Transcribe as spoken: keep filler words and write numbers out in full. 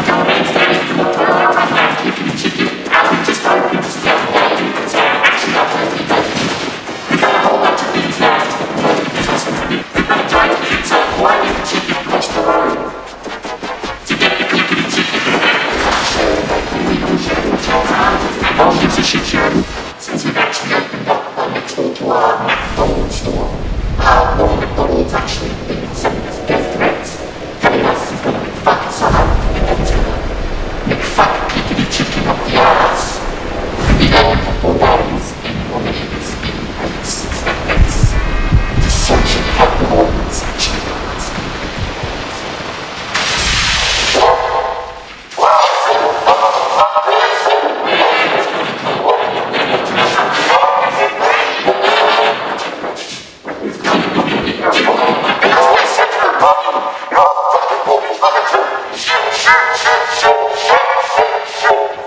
Since we've actually opened up our next door to our McDonald store, uh, one of McDonald's actually been sending us death threats, telling us he's going to McFuck us up, and he's going to McFuck Pickety Chicken up the arse. We go for four days in one minute in six seconds. To search and help the audience and check out. Shoot, shoot, shoot, shoot, shoot, shoot, shoot.